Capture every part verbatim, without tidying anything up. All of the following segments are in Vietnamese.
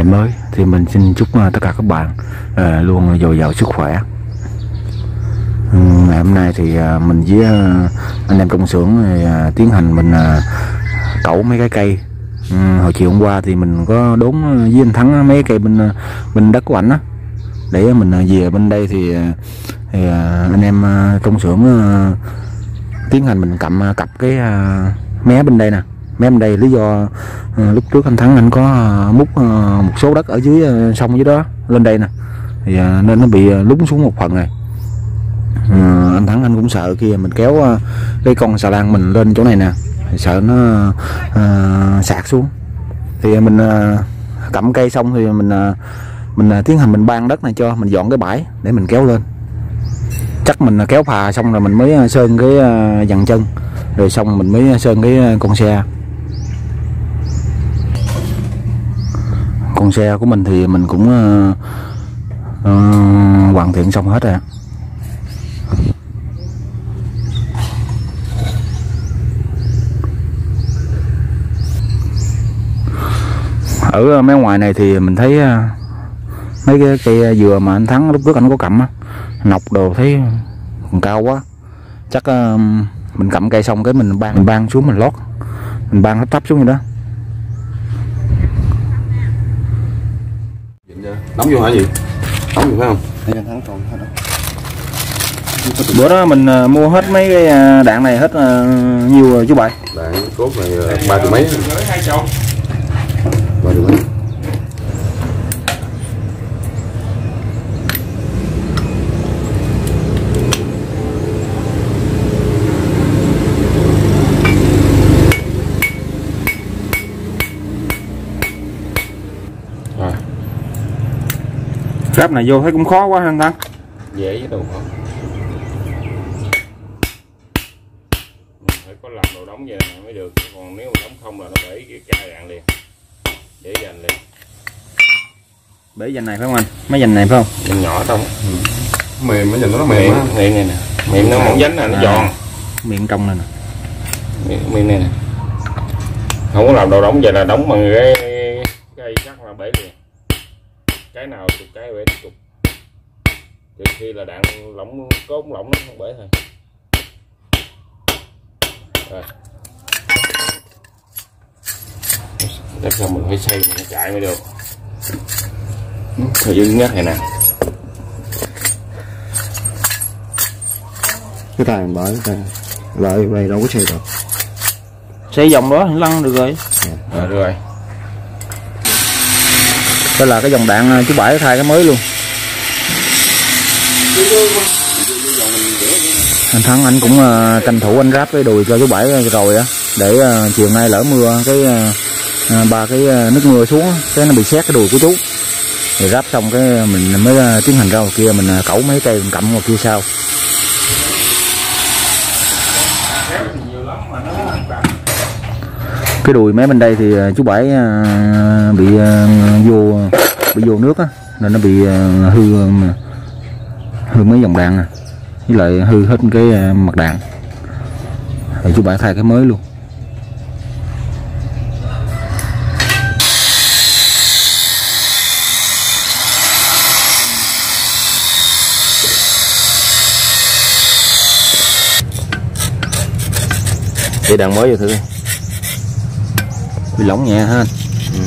ngày mới thì mình xin chúc tất cả các bạn uh, luôn dồi dào sức khỏe. Ngày hôm nay thì uh, mình với uh, anh em trong xưởng uh, tiến hành mình uh, cẩu mấy cái cây. Uh, hồi chiều hôm qua thì mình có đốn với anh Thắng mấy cây bên uh, bên đất của ảnh á, để mình uh, về bên đây thì, uh, thì uh, anh em uh, trong xưởng uh, tiến hành mình cầm uh, cặp cái uh, mé bên đây nè. Mé bên đây lý do uh, lúc trước anh Thắng anh có uh, múc uh, một số đất ở dưới uh, sông dưới đó lên đây nè, thì uh, nên nó bị uh, lún xuống một phần này. Uh, anh Thắng anh cũng sợ khi mình kéo uh, cái con xà lan mình lên chỗ này nè, sợ nó uh, sạt xuống. Thì mình uh, cầm cây xong thì mình uh, mình uh, tiến hành mình ban đất này cho mình dọn cái bãi để mình kéo lên. Chắc mình uh, kéo phà xong rồi mình mới uh, sơn cái uh, dàn chân, rồi xong mình mới sơn cái uh, con xe. Con xe của mình thì mình cũng uh, uh, hoàn thiện xong hết rồi. Ở mấy ngoài này thì mình thấy uh, mấy cái cây dừa mà anh Thắng lúc trước anh có cầm á, nọc đồ thấy còn cao quá. Chắc uh, mình cầm cây xong cái mình ban mình ban xuống mình lót, mình ban nó thấp xuống như đó. Đóng vô hả gì? Đóng vô phải không? Bữa đó mình uh, mua hết mấy cái uh, đạn này hết uh, nhiều rồi chú Bảy. Đạn cốt này ba triệu mấy. Ba triệu mấy. Ráp này vô thấy cũng khó quá anh Thắng. Dễ với đồ không? Phải có làm đồ đóng vậy này mới được, còn nếu mà đóng không là nó bể cái chai đạn liền. Để dành liền. Bể dành này phải không anh? Mấy dành này phải không? Dành nhỏ không? Ừ. Mềm, mấy dành nó mềm á. Miệng này nè. Miệng nó mỏng dánh nè, nó à, giòn. Miệng trong này nè. Miệng, miệng này nè. Không có làm đồ đóng vậy là đóng bằng cái cây chắc là bể liền. Cái nào chục cái bể chục, trừ khi là đạn lỏng cốt lỏng nó không bể thôi. Rồi chắc là mình phải xây mình phải chạy mới được. Thời dư nhất này nè, cái tay mình bởi cái lại đây đâu có xây được, xây vòng đó thì lăn được rồi. Rồi được rồi. Đây là cái dòng đạn chú Bảy thay cái mới luôn. Anh Thắng anh cũng uh, tranh thủ anh ráp cái đùi cho chú Bảy rồi á, để uh, chiều nay lỡ mưa cái uh, ba cái uh, nước mưa xuống cái nó bị xét cái đùi của chú, rồi ráp xong cái mình mới uh, tiến hành ra ngoài kia mình uh, cẩu mấy cây mình cặm ngoài kia sau. Cái đùi mấy bên đây thì chú Bảy uh, bị uh, vô bị vô nước á, nên nó bị uh, hư uh, hư mấy dòng đạn nè, với lại hư hết cái uh, mặt đạn. Rồi chú Bảy thay cái mới luôn. Để đạn mới vô thử đi. Bị lỏng nhẹ ha anh. Ừ.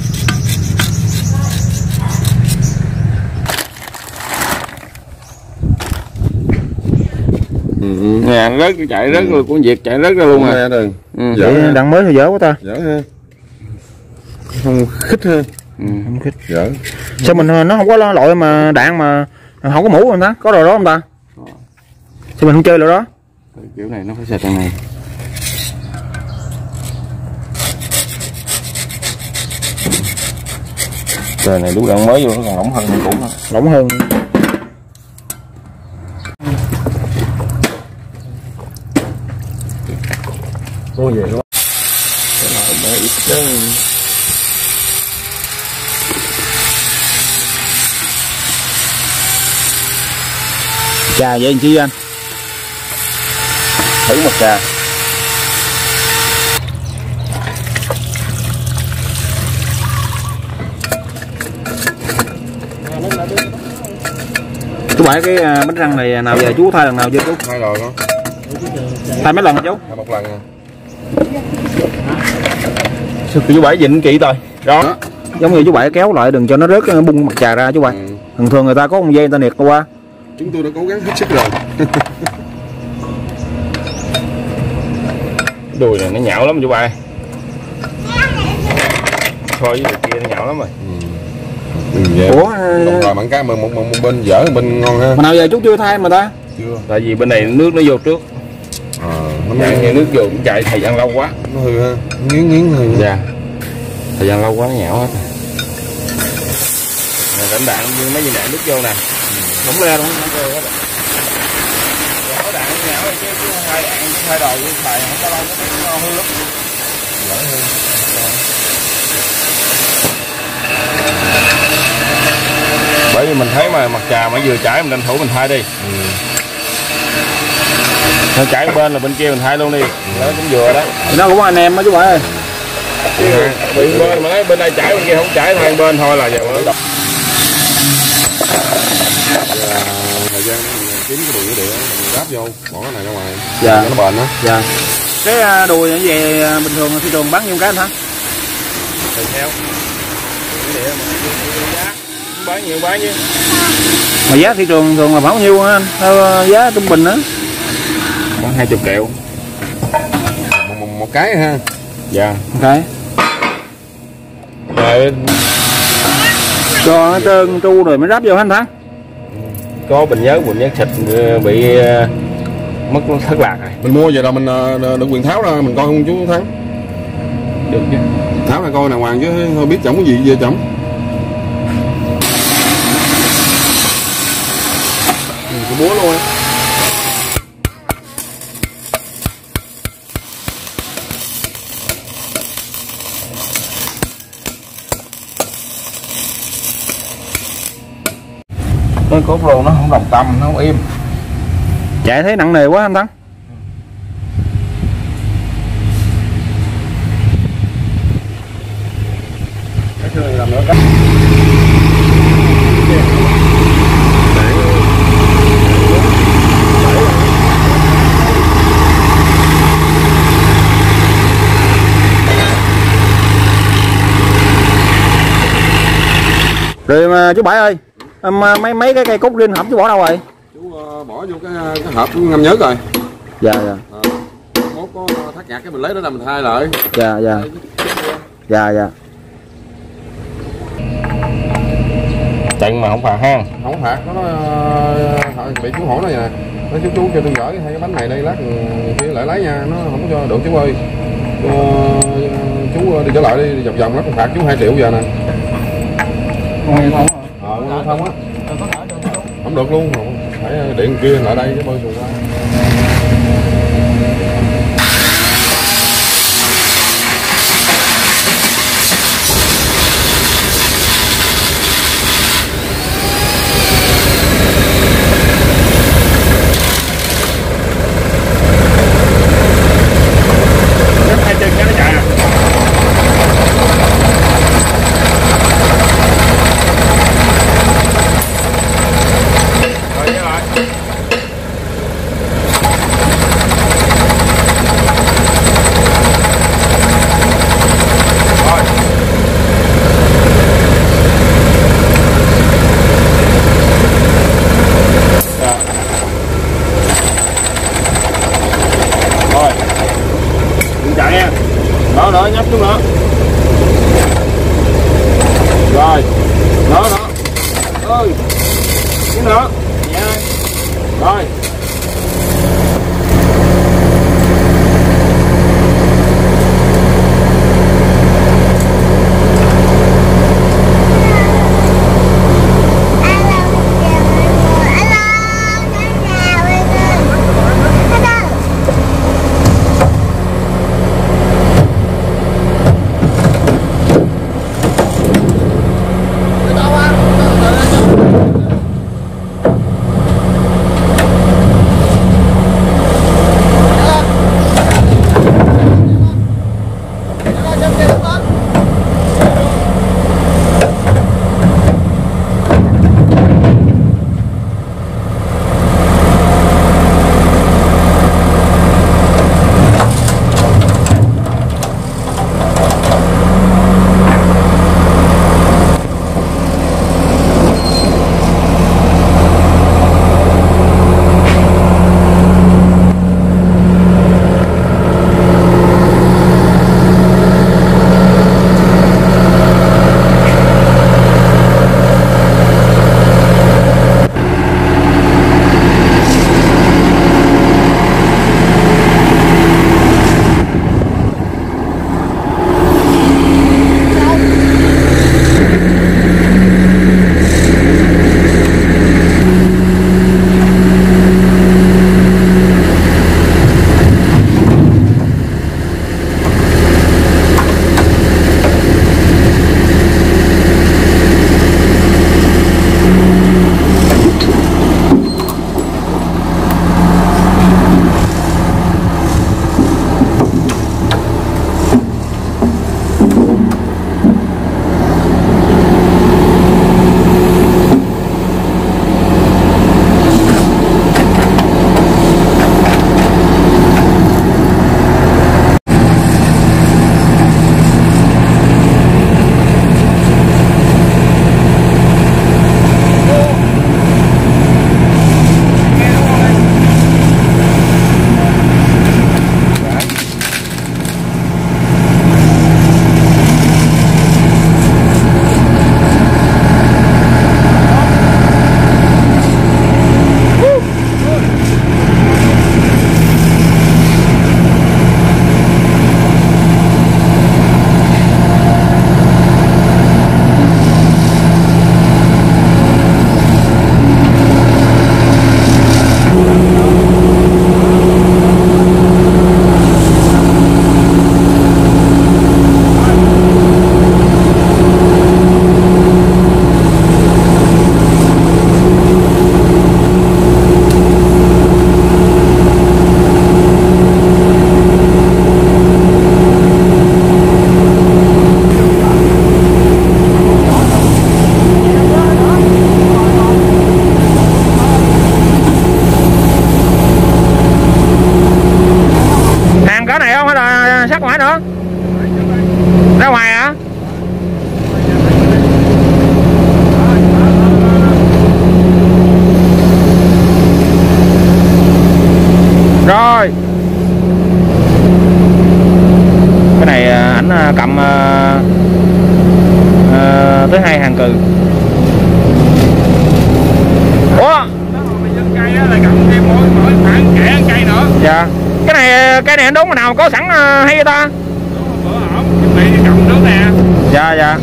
Ừ, nè rớt chạy rớt rồi, của Việt chạy rớt ra luôn à. Rồi. Ừ. Dở đạn mới thì dở quá ta. Dở ha. Không khích hơn. Ừ, không khích. Dở. Sao mình nó không có loại mà đạn mà không có mũ không ta? Có rồi đó không ta? Sao mình không chơi rồi đó? Kiểu này nó phải xịt trong này. Trời này đúng đạn mới vô nó còn lỏng hơn cũ nữa. Lỏng hơn. Cô về đó. Cái nào mới ít chứ. Chà vậy anh chi anh? Thử một trà. Bảy cái bánh răng này nào giờ chú thay lần nào chưa chú? Hai rồi con. Thay mấy lần hả chú? Thay một lần à. Sư chú Bảy dịnh kỹ rồi. Đó. Đó. Giống như chú Bảy kéo lại đừng cho nó rớt bung mặt trà ra chú Bảy. Ừ. Thường thường người ta có con dây người ta niệt qua. Chúng tôi đã cố gắng hết sức rồi. Đùi này nó nhão lắm chú Bảy. So với người kia nó nhão lắm rồi. Ừ. Ừ, ủa đồng thời bằng cái một, một, một, một bên dở bên ngon ha. Mà nào giờ chú chưa thay mà ta? Chưa. Tại vì bên này nước nó vô trước. Ờ, nó chạy như nước vô cũng chạy thời gian lâu quá. Nó hư ha. Nghiến nghiến hư. Dạ. Thời gian lâu quá nó nhão hết. Này đánh đạn như mấy viên đạn nước vô nè. Không le đúng không? Nó hết rồi. Có đạn nhão chứ chứ hai đạn hai đầu với xài không có lâu nó hư lắm. Lỡ hư. Bởi vì mình thấy mà mặt trà mà vừa chảy mình tranh thủ mình thay đi. Ừ. Nó chảy bên là bên kia mình thay luôn đi. Nó cũng vừa đó. Thì nó cũng có anh em đó chú Bảy ơi. Ừ. Bên bên mà lấy bên đây chảy bên kia không chảy thay bên thôi là giờ mới đọc. Thời gian kiếm cái đùi địa mình ráp vô, bỏ cái này ra ngoài. Dạ. Cho nó bền á. Dạ. Cái đùi như vậy bình thường thị trường bán nhiêu cái anh hả? Tùy theo. Giá bán nhiều bán chứ. Mà giá thị trường thường là bao nhiêu hả anh? Theo giá trung bình á? Khoảng hai mươi triệu. Một, một, một cái ha. Dạ. Một cái. Rồi cho nó trơn tru rồi mới ráp vô anh Thắng. Có bình nhớ bình nhớ xịt bị mất thất lạc rồi. Mình mua vậy là mình được quyền tháo ra mình coi không chú Thắng? Được chứ. Tháo ra coi đàng hoàng chứ thôi biết chổng cái gì về chổng. Cái búa luôn. Cái cốt luôn nó không đồng tâm, nó không im. Chạy thấy nặng nề quá anh Thắng. Cái xưa này làm nữa cái. Rồi mà chú Bảy ơi, mà mấy mấy cái cây cúc riêng hộp chú bỏ đâu rồi? Chú uh, bỏ vô cái cái hộp ngâm nhớt rồi. Dạ dạ. À, mốt có thắt nhạc cái mình lấy đó là mình thay lại. Dạ dạ. Dạ dạ. Chặn mà không phạt ha. Không phạt nó uh, bị chú hỏi nó vậy nè. Nói chú chú cho tôi gửi hai cái bánh này đây lát kia lại lấy nha, nó không có cho được chú ơi. Uh, chú đi trở lại đi vòng vòng nó còn phạt chú hai triệu giờ nè. Không không. Ờ, không á. Không được luôn, không. Phải điện kia lại đây cái bơi xuồng qua. Hai chân cho nó chạy à. Rồi. Cái này ảnh cầm uh, uh, tới hai hàng cừ. Ủa? Cây á là cầm thêm mỗi mỗi khoảng kẻ cây nữa. Dạ. Cái này cây này anh đốn mà nào có sẵn uh, hay vậy ta? Bữa ổn, chuẩn bị cầm nước nè. Dạ dạ.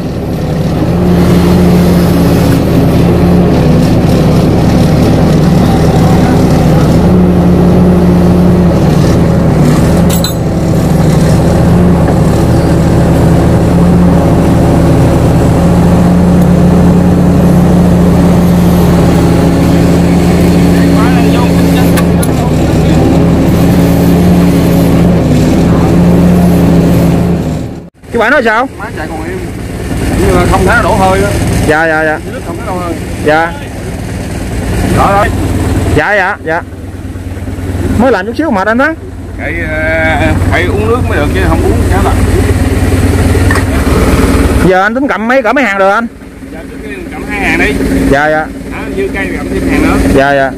Cái bạn nói sao? Máy chạy còn im, nhưng mà không thể đổ hơi đó. Dạ dạ dạ. Nước không thể đổ hơi. Dạ. Đó rồi. Dạ dạ dạ. Mới làm chút xíu mệt anh Thắng. Cái phải uống nước mới được chứ không uống chả lạnh. Giờ anh tính cầm mấy cỡ mấy hàng được anh? Giờ cứ cầm hai hàng đi. Dạ dạ. À, dư cây cầm thêm hàng nữa. Dạ dạ.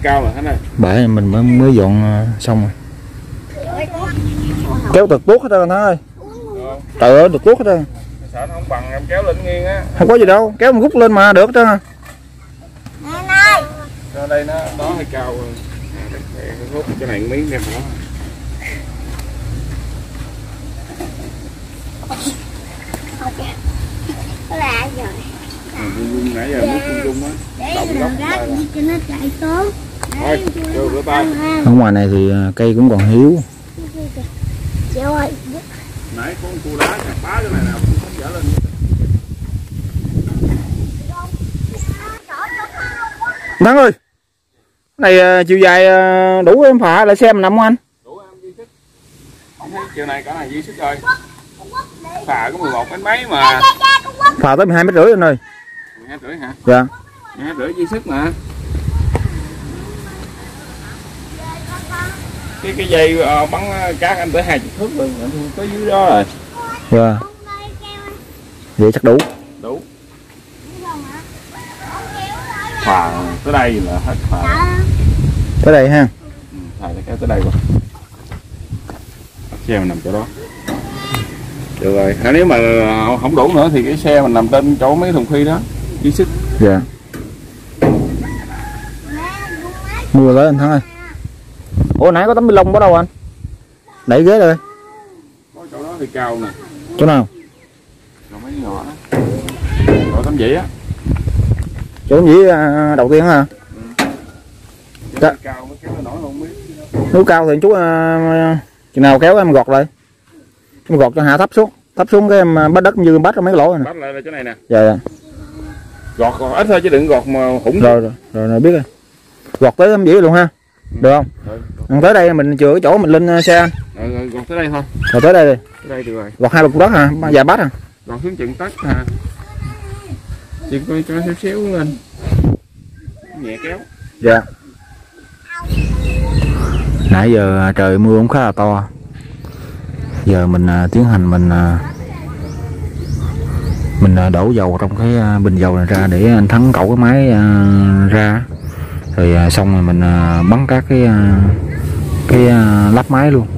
cao rồi hết rồi. Bể mình mới mới dọn xong rồi. Kéo tật tuốt hết trơn Thắng ơi. Trời ơi, tật tuốt hết trơn. Sợ nó không bằng em kéo lên nghiêng á. Không có gì đâu, kéo một khúc lên mà được hết trơn à. Ra đây nó đó hơi cao rồi. Hút cái này miếng đem đó. Lạ rồi. Rung nãy giờ nước rung rung á. Động góc Rác đi cho nó chạy tốt. Thôi, vô rửa tay. Ở ngoài này thì cây cũng còn hiếu. Chị ơi. Nãy có con cua đá chặt phá cái này nào cũng không dở lên. Thắng ơi, này chiều dài đủ em phà lại xe mình nằm không anh? Đủ em duy sức. Không thấy chiều này cả này duy sức rồi. Phà có mười một mét mấy mà. Phà tới mười hai mét rưỡi anh ơi. mười hai rưỡi hả? Dạ. mười hai rưỡi duy sức mà. Cái cái dây uh, bắn cát anh tới hai chục thước luôn, anh tới dưới đó rồi. Dạ. Vậy chắc đủ. Đủ. Phà tới đây là hết phà. Tới đây ha. Ừ, phà kéo tới đây qua. Xe mình nằm chỗ đó. Được rồi, à, nếu mà không đủ nữa thì cái xe mình nằm trên chỗ mấy thùng phi đó, duy sức. Dạ. Mưa tới anh Thắng ơi. Ủa nãy có tấm bi lông ở đâu anh? Đẩy ghế rồi. Có chỗ đó thì cao nè. Chỗ nào? Còn mấy nhỏ đó. Chỗ tấm dĩ á. Chỗ tấm dĩ đầu tiên hả? Ừ. Chỗ cao mới kéo nổi không biết. Nếu cao thì chú uh, chừng nào kéo em gọt lại. Em gọt cho hạ thấp xuống. Thấp xuống cái em bắt đất như bắt ra mấy cái lỗ này. Bắt lại là chỗ này nè. Dạ dạ. Gọt còn ít thôi chứ đừng gọt mà hủng. Rồi rồi, rồi, rồi biết rồi. Gọt tới tấm dĩ luôn ha. Được không? Rồi, tới đây mình chừa cái chỗ mình lên xe anh. Rồi, rồi gọt tới đây thôi. Rồi tới đây đi. Tới đây được rồi. Gọt hai lục đất hả? Dạ bát à? Gọt xuống chừng tắt hả? Chị coi cho xéo xéo lên. Nhẹ kéo. Dạ. Nãy giờ trời mưa cũng khá là to. Giờ mình uh, tiến hành mình uh, mình uh, đổ dầu trong cái uh, bình dầu này ra để anh Thắng cẩu cái máy uh, ra. Rồi uh, xong rồi mình uh, bắn các cái uh, cái uh, lắp máy luôn.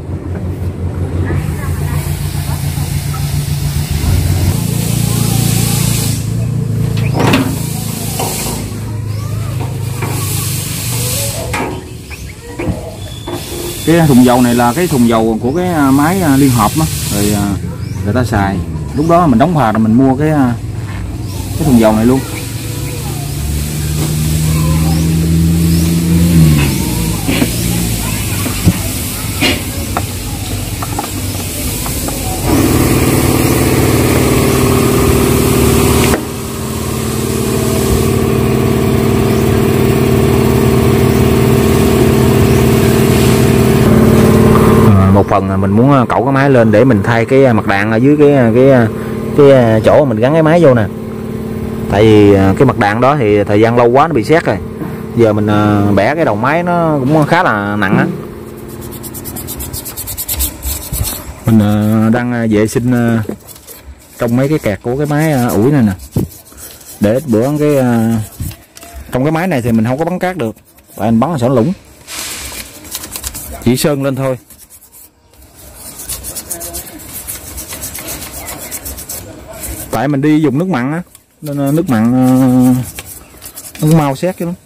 Cái thùng dầu này là cái thùng dầu của cái máy liên hợp đó, rồi người ta xài. Lúc đó mình đóng phà rồi mình mua cái cái thùng dầu này luôn. Một phần mình muốn cẩu cái máy lên để mình thay cái mặt đạn ở dưới cái cái cái chỗ mình gắn cái máy vô nè. Tại vì cái mặt đạn đó thì thời gian lâu quá nó bị sét rồi. Giờ mình bẻ cái đầu máy nó cũng khá là nặng á. Mình đang vệ sinh trong mấy cái kẹt của cái máy ủi này nè. Để ít bữa cái trong cái máy này thì mình không có bắn cát được. Tại anh bắn là sẽ lũng. Chỉ sơn lên thôi. Tại mình đi dùng nước mặn á nên nước mặn nó cũng mau xét chứ lắm.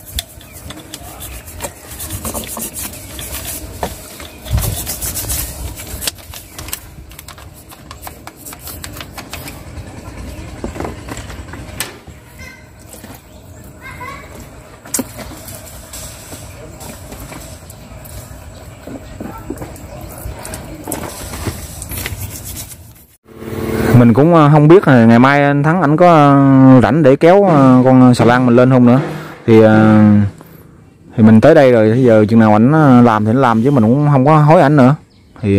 Mình cũng không biết là ngày mai anh Thắng ảnh có rảnh để kéo con xà lan mình lên không nữa. Thì thì mình tới đây rồi, bây giờ chừng nào ảnh làm thì nó làm chứ mình cũng không có hối ảnh nữa. Thì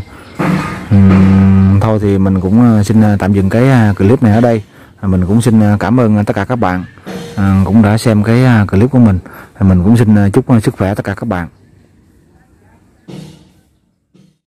um, thôi thì mình cũng xin tạm dừng cái clip này ở đây. Mình cũng xin cảm ơn tất cả các bạn cũng đã xem cái clip của mình. Mình cũng xin chúc sức khỏe tất cả các bạn.